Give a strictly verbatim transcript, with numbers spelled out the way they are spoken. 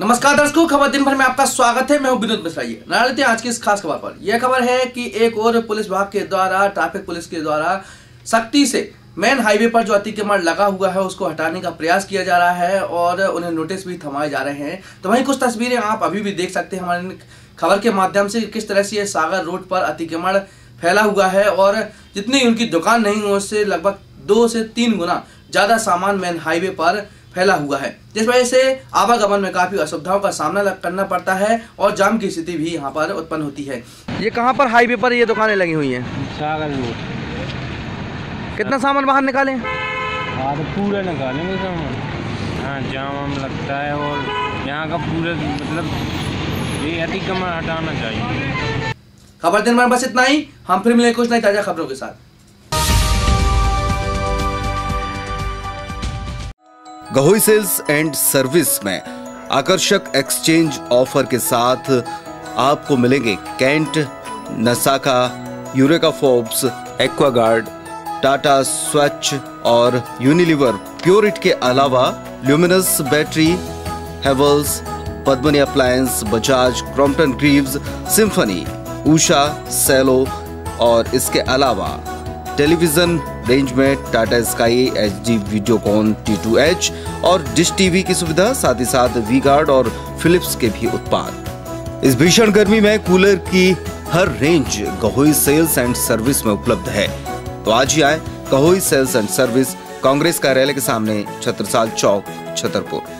नमस्कार दर्शकों, खबर दिन भर में आपका स्वागत है। मैं हूं विनोद मिश्रा। नारायण आज की इस खास खबर पर। यह खबर है कि एक और पुलिस विभाग के द्वारा, ट्रैफिक पुलिस के द्वारा सख्ती से मेन हाईवे पर जो अतिक्रमण लगा हुआ है उसको हटाने का प्रयास किया जा रहा है और उन्हें नोटिस भी थमाए जा रहे हैं। तो वहीं कुछ तस्वीरें आप अभी भी देख सकते हैं हमारे खबर के माध्यम से, किस तरह से ये सागर रोड पर अतिक्रमण फैला हुआ है और जितनी उनकी दुकान नहीं हो उससे लगभग दो से तीन गुना ज्यादा सामान मेन हाईवे पर फैला हुआ है, जिस वजह से आवागमन में काफी असुविधाओं का सामना करना पड़ता है और जाम की स्थिति भी यहाँ पर उत्पन्न होती है। ये कहाँ पर हाईवे पर ये दुकानें लगी हुई हैं? सागर रोड। कितना सामान बाहर निकाले? हाँ तो पूरा निकालेंगे सामान। हाँ जाम वाम लगता है और यहाँ का पूरा मतलब ये अतिक्रमण हटाना चाहिए। खबर दिन भर बस इतना ही। हम फिर मिलेंगे कुछ नई ताजा खबरों के साथ। गहोई सेल्स एंड सर्विस में आकर्षक एक्सचेंज ऑफर के साथ आपको मिलेंगे Kent, Nasaka, Eureka Forbes, Aquaguard, Tata Swach और यूनिलीवर प्योरिट के अलावा Luminous battery, Havells, Padmini appliance, Bajaj, Crompton Greaves, Symphony, Usha, Cello और इसके अलावा टेलीविजन रेंज में Tata Sky, HD Videocon T two H और डिश टीवी की सुविधा, साथ ही साथ वी गार्ड और फिलिप्स के भी उत्पाद। इस भीषण गर्मी में कूलर की हर range Gahoi sales and service में उपलब्ध है। तो आज ही आए Gahoi sales and service, Congress कार्यालय के सामने, छत्रसाल चौक, छतरपुर।